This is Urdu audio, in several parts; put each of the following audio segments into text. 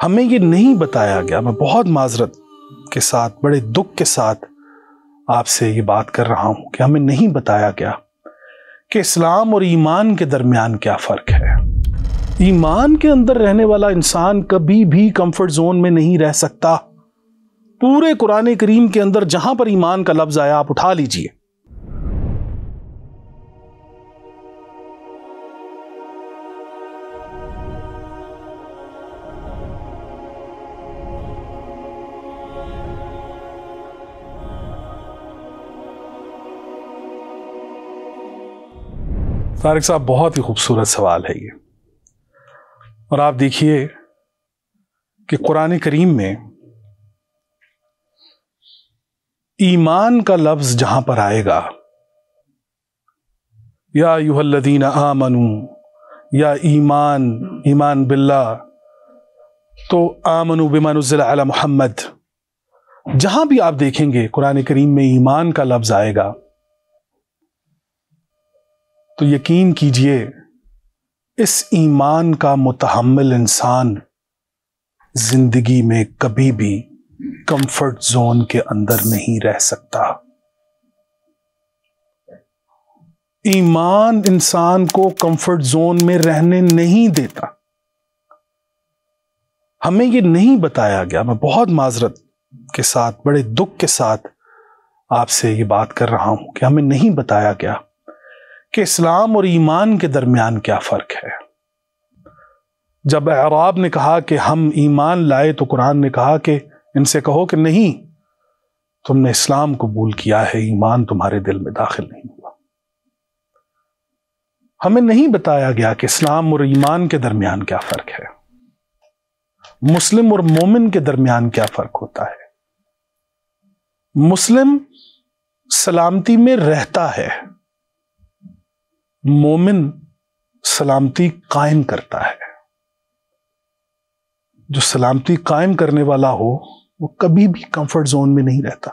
ہمیں یہ نہیں بتایا گیا، میں بہت معذرت کے ساتھ، بڑے دکھ کے ساتھ آپ سے یہ بات کر رہا ہوں کہ ہمیں نہیں بتایا گیا کہ اسلام اور ایمان کے درمیان کیا فرق ہے۔ ایمان کے اندر رہنے والا انسان کبھی بھی کمفرٹ زون میں نہیں رہ سکتا۔ پورے قرآن کریم کے اندر جہاں پر ایمان کا لفظ آیا آپ اٹھا لیجئے، طارق صاحب بہت ہی خوبصورت سوال ہے یہ، اور آپ دیکھیے کہ قرآن کریم میں ایمان کا لفظ جہاں پر آئے گا، یا ایھا الذین آمنوا، یا ایمان باللہ، تو آمنوا بما نزل علی محمد، جہاں بھی آپ دیکھیں گے قرآن کریم میں ایمان کا لفظ آئے گا تو یقین کیجئے اس ایمان کا متحمل انسان زندگی میں کبھی بھی کمفرٹ زون کے اندر نہیں رہ سکتا۔ ایمان انسان کو کمفرٹ زون میں رہنے نہیں دیتا۔ ہمیں یہ نہیں بتایا گیا، میں بہت معذرت کے ساتھ، بڑے دکھ کے ساتھ آپ سے یہ بات کر رہا ہوں کہ ہمیں نہیں بتایا گیا کہ اسلام اور ایمان کے درمیان کیا فرق ہے۔ جب اعراب نے کہا کہ ہم ایمان لائے تو قرآن نے کہا کہ ان سے کہو کہ نہیں، تم نے اسلام قبول کیا ہے، ایمان تمہارے دل میں داخل نہیں ہوا۔ ہمیں نہیں بتایا گیا کہ اسلام اور ایمان کے درمیان کیا فرق ہے، مسلم اور مومن کے درمیان کیا فرق ہوتا ہے۔ مسلم سلامتی میں رہتا ہے، مومن سلامتی قائم کرتا ہے۔ جو سلامتی قائم کرنے والا ہو وہ کبھی بھی کمفرٹ زون میں نہیں رہتا۔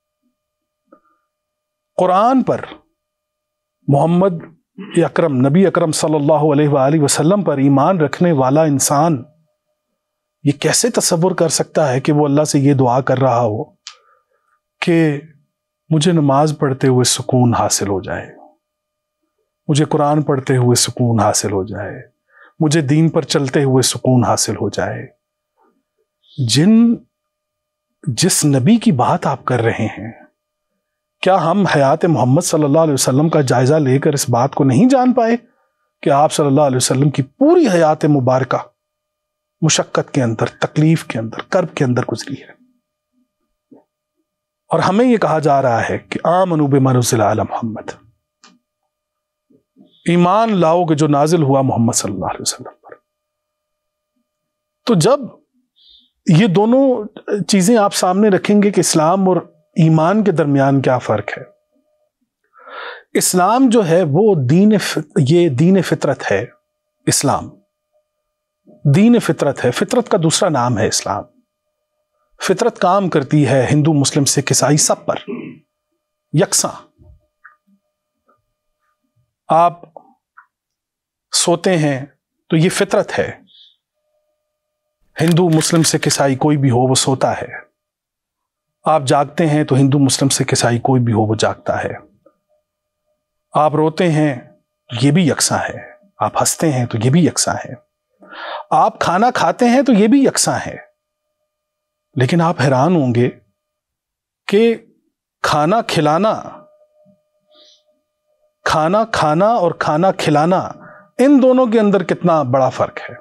قرآن پر محمد اکرم، نبی اکرم صلی اللہ علیہ وآلہ وسلم پر ایمان رکھنے والا انسان یہ کیسے تصور کر سکتا ہے کہ وہ اللہ سے یہ دعا کر رہا ہو کہ مجھے نماز پڑھتے ہوئے سکون حاصل ہو جائے، مجھے قرآن پڑھتے ہوئے سکون حاصل ہو جائے، مجھے دین پر چلتے ہوئے سکون حاصل ہو جائے۔ جس نبی کی بات آپ کر رہے ہیں، کیا ہم حیات محمد صلی اللہ علیہ وسلم کا جائزہ لے کر اس بات کو نہیں جان پائے کہ آپ صلی اللہ علیہ وسلم کی پوری حیات مبارکہ مشقت کے اندر، تکلیف کے اندر، کرب کے اندر گزری ہے؟ اور ہمیں یہ کہا جا رہا ہے کہ آمنوا بما نزل علی محمد، ایمان لاؤ کہ جو نازل ہوا محمد صلی اللہ علیہ وسلم پر۔ تو جب یہ دونوں چیزیں آپ سامنے رکھیں گے کہ اسلام اور ایمان کے درمیان کیا فرق ہے، اسلام جو ہے وہ دین فطرت ہے۔ اسلام دین فطرت ہے، فطرت کا دوسرا نام ہے اسلام۔ فطرت کام کرتی ہے ہندو، مسلم، سکھ، عیسائی سب پر یکساں۔ آپ سوتے ہیں تو یہ فطرت ہے، ہندو، مسلم، سکھ، عیسائی کوئی بھی ہو وہ سوتا ہے۔ آپ جاگتے ہیں تو ہندو، مسلم، سکھ، عیسائی کوئی بھی ہو وہ جاگتا ہے۔ آپ روتے ہیں تو یہ بھی یکساں ہے، آپ ہنستے ہیں تو یہ بھی یکساں ہے، آپ کھانا کھاتے ہیں تو یہ بھی یکساں ہے۔ لیکن آپ حیران ہوں گے کہ کھانا کھانا اور کھانا کھلانا، ان دونوں کے اندر کتنا بڑا فرق ہے۔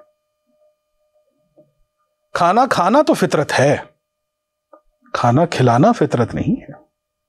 کھانا کھانا تو فطرت ہے، کھانا کھلانا فطرت نہیں ہے۔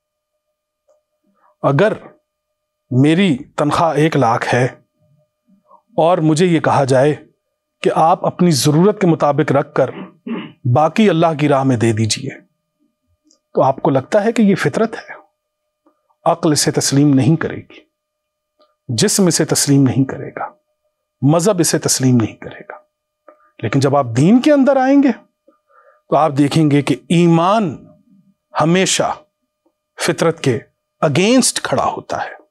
اگر میری تنخواہ 1 لاکھ ہے اور مجھے یہ کہا جائے کہ آپ اپنی ضرورت کے مطابق رکھ کر باقی اللہ کی راہ میں دے دیجئے، تو آپ کو لگتا ہے کہ یہ فطرت ہے؟ عقل اسے تسلیم نہیں کرے گی، جسم اسے تسلیم نہیں کرے گا، مذہب اسے تسلیم نہیں کرے گا۔ لیکن جب آپ دین کے اندر آئیں گے تو آپ دیکھیں گے کہ ایمان ہمیشہ فطرت کے اگینسٹ کھڑا ہوتا ہے۔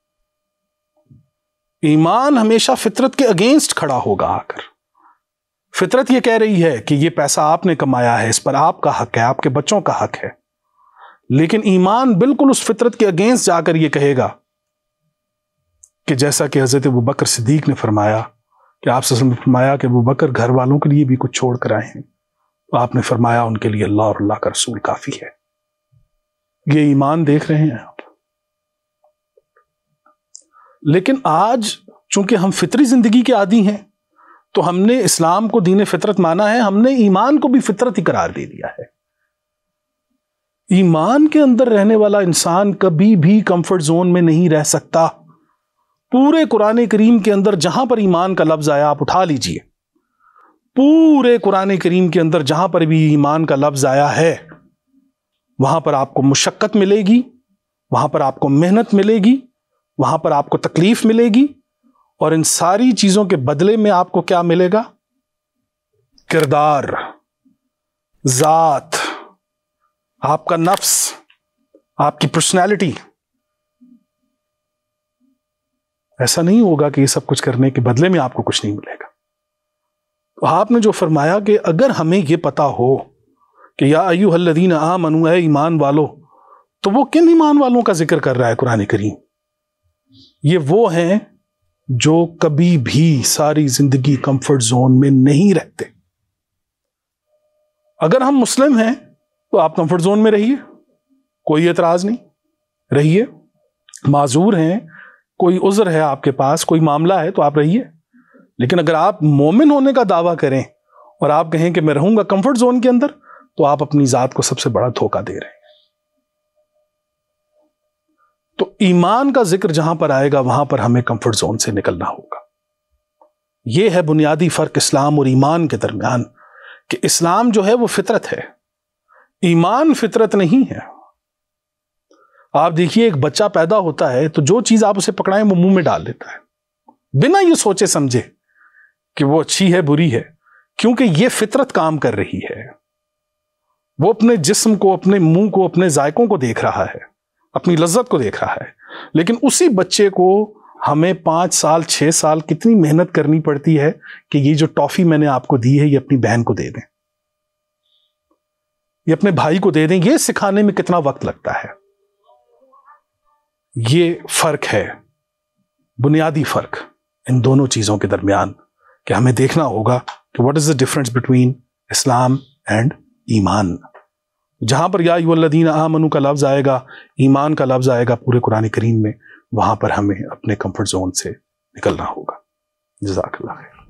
ایمان ہمیشہ فطرت کے اگینسٹ کھڑا ہوگا آ کر۔ فطرت یہ کہہ رہی ہے کہ یہ پیسہ آپ نے کمایا ہے، اس پر آپ کا حق ہے، آپ کے بچوں کا حق ہے، لیکن ایمان بالکل اس فطرت کے اگینسٹ جا کر یہ کہے گا کہ جیسا کہ حضرت ابوبکر صدیق نے فرمایا کہ آپ صلی اللہ علیہ وسلم نے فرمایا کہ ابوبکر گھر والوں کے لیے بھی کچھ چھوڑ کر آئے ہیں، تو آپ نے فرمایا ان کے لیے اللہ اور اللہ کا رسول کافی ہے۔ یہ ایمان دیکھ رہے ہیں آپ۔ لیکن آج چونکہ ہم فطری زندگی کے عادی ہیں تو ہم نے اسلام کو دین فطرت مانا ہے، ہم نے ایمان کو بھی فطرت ہی قرار دے دیا ہے۔ ایمان کے اندر رہنے والا انسان کبھی بھی کمفرٹ زون میں نہیں رہ سکتا۔ پورے قرآن کریم کے اندر جہاں پر ایمان کا لفظ آیا آپ اٹھا لیجئے، پورے قرآن کریم کے اندر جہاں پر بھی ایمان کا لفظ آیا ہے وہاں پر آپ کو مشقت ملے گی، وہاں پر آپ کو محنت ملے گی، وہاں پر آپ کو تکلیف ملے گی، اور ان ساری چیزوں کے بدلے میں آپ کو کیا ملے گا؟ کردار، ذات، آپ کا نفس، آپ کی پرسنالٹی۔ ایسا نہیں ہوگا کہ یہ سب کچھ کرنے کے بدلے میں آپ کو کچھ نہیں ملے گا۔ تو آپ نے جو فرمایا کہ اگر ہمیں یہ پتا ہو کہ یا ایھا الذین آمنوا، اے ایمان والو، تو وہ کن ایمان والوں کا ذکر کر رہا ہے قرآن کریم؟ یہ وہ ہیں جو کبھی بھی ساری زندگی کمفرٹ زون میں نہیں رہتے۔ اگر ہم مسلم ہیں تو آپ کمفرٹ زون میں رہیے، کوئی اعتراض نہیں، رہیے۔ معذور ہیں، کوئی عذر ہے آپ کے پاس، کوئی معاملہ ہے تو آپ رہیے۔ لیکن اگر آپ مومن ہونے کا دعویٰ کریں اور آپ کہیں کہ میں رہوں گا کمفرٹ زون کے اندر، تو آپ اپنی ذات کو سب سے بڑا دھوکہ دے رہے ہیں۔ تو ایمان کا ذکر جہاں پر آئے گا وہاں پر ہمیں کمفرٹ زون سے نکلنا ہوگا۔ یہ ہے بنیادی فرق اسلام اور ایمان کے درمیان، کہ اسلام جو ہے وہ فطرت ہے، ایمان فطرت نہیں ہے۔ آپ دیکھیے ایک بچہ پیدا ہوتا ہے تو جو چیز آپ اسے پکڑائیں وہ منہ میں ڈال دیتا ہے، بنا یہ سوچے سمجھے کہ وہ اچھی ہے بری ہے، کیونکہ یہ فطرت کام کر رہی ہے۔ وہ اپنے جسم کو، اپنے منہ کو، اپنے ذائقوں کو دیکھ رہا ہے، اپنی لذت کو دیکھ رہا ہے۔ لیکن اسی بچے کو ہمیں 5 سال 6 سال کتنی محنت کرنی پڑتی ہے کہ یہ جو ٹافی میں نے آپ کو دی ہے یہ اپنی بہن کو دے دیں، یہ اپنے بھائی کو دے دیں، یہ سکھانے میں کتنا وقت لگتا ہے۔ یہ فرق ہے، بنیادی فرق ان دونوں چیزوں کے درمیان، کہ ہمیں دیکھنا ہوگا کہ what is the difference between Islam and ایمان۔ جہاں پر یا ایھا الذین آمنوا کا لفظ آئے گا، ایمان کا لفظ آئے گا پورے قرآن کریم میں، وہاں پر ہمیں اپنے کمفرٹ زون سے نکلنا ہوگا۔ جزاک اللہ خیر۔